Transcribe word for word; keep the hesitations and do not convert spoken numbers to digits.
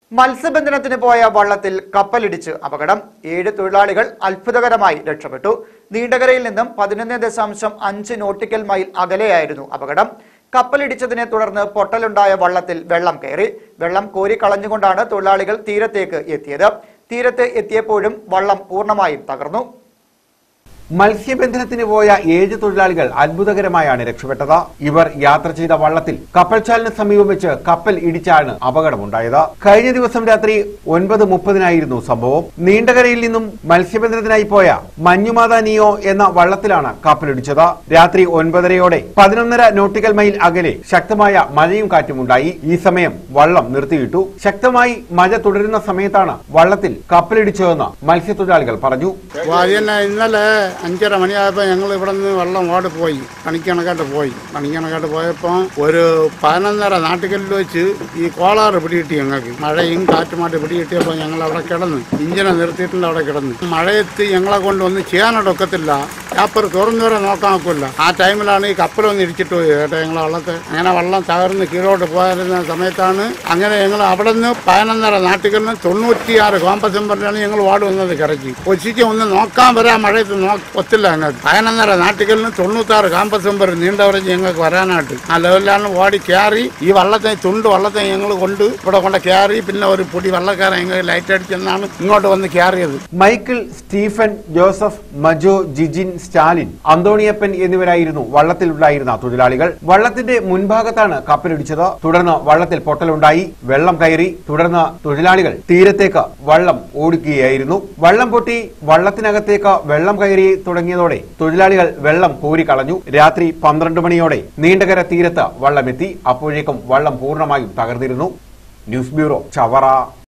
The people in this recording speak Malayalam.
മത്സ്യബന്ധനത്തിന് പോയ വള്ളത്തിൽ കപ്പലിടിച്ച് അപകടം. ഏഴ് തൊഴിലാളികൾ അത്ഭുതകരമായി രക്ഷപ്പെട്ടു. നീണ്ടകരയിൽ നിന്നും പതിനൊന്ന് ദശാംശം അഞ്ച് നോട്ടിക്കൽ മൈൽ അകലെയായിരുന്നു അപകടം. കപ്പലിടിച്ചതിനെ തുടർന്ന് പൊട്ടലുണ്ടായ വള്ളത്തിൽ വെള്ളം കയറി. വെള്ളം കോരി കളഞ്ഞുകൊണ്ടാണ് തൊഴിലാളികൾ തീരത്തേക്ക് എത്തിയത്. തീരത്ത് എത്തിയപ്പോഴും വള്ളം പൂർണ്ണമായും തകർന്നു. മത്സ്യബന്ധനത്തിന് പോയ ഏഴ് തൊഴിലാളികൾ അത്ഭുതകരമായാണ് രക്ഷപ്പെട്ടത്. ഇവർ യാത്ര ചെയ്ത വള്ളത്തിൽ കപ്പൽച്ചാലിന് സമീപം വെച്ച് കപ്പൽ ഇടിച്ചാണ് അപകടമുണ്ടായത്. കഴിഞ്ഞ ദിവസം രാത്രി ഒൻപത് മുപ്പതിനായിരുന്നു സംഭവം. നീണ്ടകരയിൽ നിന്നും മത്സ്യബന്ധനത്തിനായി പോയ മഞ്ഞുമാത നിയോ എന്ന വള്ളത്തിലാണ് കപ്പലിടിച്ചത്. രാത്രി ഒൻപതരയോടെ പതിനൊന്നര നോട്ടിക്കൽ മൈൽ അകലെ ശക്തമായ മഴയും കാറ്റുമുണ്ടായി. ഈ സമയം വള്ളം നിർത്തിയിട്ടു. ശക്തമായി മഴ തുടരുന്ന സമയത്താണ് വള്ളത്തിൽ കപ്പലിടിച്ചതെന്ന് മത്സ്യത്തൊഴിലാളികൾ പറഞ്ഞു. ഇന്നലെ അഞ്ചര മണിയായപ്പോൾ ഞങ്ങൾ ഇവിടെ നിന്ന് വെള്ളം ഓടി പോയി കണിക്കണക്കാട്ട് പോയി കണിക്കണക്കാട്ട് പോയപ്പോൾ ഒരു പതിനൊന്നര നാട്ടുകല്ലിൽ വെച്ച് ഈ കോളാറ് പിടികിട്ടി. ഞങ്ങൾക്ക് മഴയും കാറ്റുമായിട്ട് പിടികിട്ടിയപ്പോൾ ഞങ്ങൾ അവിടെ കിടന്ന് ഇഞ്ചിനെ നിർത്തിയിട്ടുണ്ട്. അവിടെ കിടന്ന് മഴയത്ത് ഞങ്ങളെ കൊണ്ട് ഒന്നും ചെയ്യാനൊടക്കത്തില്ല. യാപ്പർ തുറന്നു വരെ നോക്കാൻ നോക്കില്ല. ആ ടൈമിലാണ് ഈ കപ്പലൊന്ന് ഇടിച്ചിട്ട് പോയി കേട്ടോ ഞങ്ങൾ വള്ളത്തെ. അങ്ങനെ വെള്ളം തകർന്ന് കീഴോട്ട് പോയിരുന്ന സമയത്താണ് അങ്ങനെ ഞങ്ങൾ അവിടെ നിന്ന് പതിനൊന്നര നാട്ടുകളിൽ തൊണ്ണൂറ്റിയാറ് കോമ്പസംബറിലാണ് ഞങ്ങൾ വാർഡ് വന്നത് കരക്കി. ഉച്ചയ്ക്ക് ഒന്ന് നോക്കാൻ വരാൻ മഴയത്ത് നോ ഒത്തില്ല. ഞങ്ങൾക്ക് പതിനൊന്നര നാട്ടുകളിൽ തൊണ്ണൂറ്റാറ് കാമ്പസംബർ നീണ്ടവരേക്ക് ഞങ്ങൾക്ക് വരാനായിട്ട് ആ ലെവലിലാണ് ഓടി കയറി. ഈ വള്ളത്തെ തുണ്ട് വള്ളത്തെ ഞങ്ങൾ കൊണ്ട് ഇവിടെ കൊണ്ട് കയറി. പിന്നെ ഒരു പൊടി വള്ളക്കാരൻ ഞങ്ങൾ ലൈറ്റ് അടിച്ചെന്നാണ് ഇങ്ങോട്ട് വന്ന് കയറിയത്. Michael, Stephen, Joseph, Majo, Jijin, Stalin, Anthoniyappan എന്നിവരായിരുന്നു വള്ളത്തിലുണ്ടായിരുന്ന തൊഴിലാളികൾ. വള്ളത്തിന്റെ മുൻഭാഗത്താണ് കപ്പലിടിച്ചത്. തുടർന്ന് വള്ളത്തിൽ പൊട്ടലുണ്ടായി. വെള്ളം കയറി. തുടർന്ന് തൊഴിലാളികൾ തീരത്തേക്ക് വള്ളം ഓടിക്കുകയായിരുന്നു. വള്ളം പൊട്ടി വള്ളത്തിനകത്തേക്ക് വെള്ളം കയറി തുടങ്ങിയതോടെ തൊഴിലാളികൾ വെള്ളം കോരിക്കളഞ്ഞു. രാത്രി പന്ത്രണ്ട് മണിയോടെ നീണ്ടകര തീരത്ത് വള്ളമെത്തി. അപ്പോഴേക്കും വള്ളം പൂർണ്ണമായും തകർന്നിരുന്നു. News bureau, Chavara.